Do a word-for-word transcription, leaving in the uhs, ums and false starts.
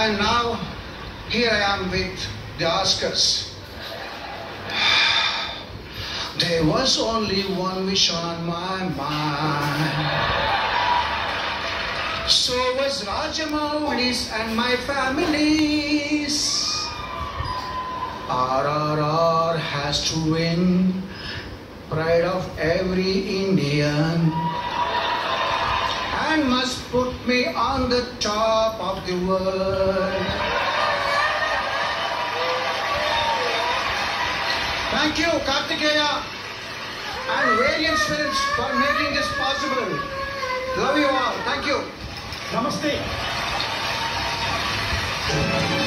And now, here I am with the Oscars. There was only one wish on my mind. So was Rajamouli's and my family's. R R R has to win, pride of every Indian, and must put me on the top of the world. Thank you, Kartikeya and Variant Spirits for making this possible. Love you all. Thank you. Namaste.